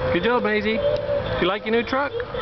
Good job, Maisie. You like your new truck?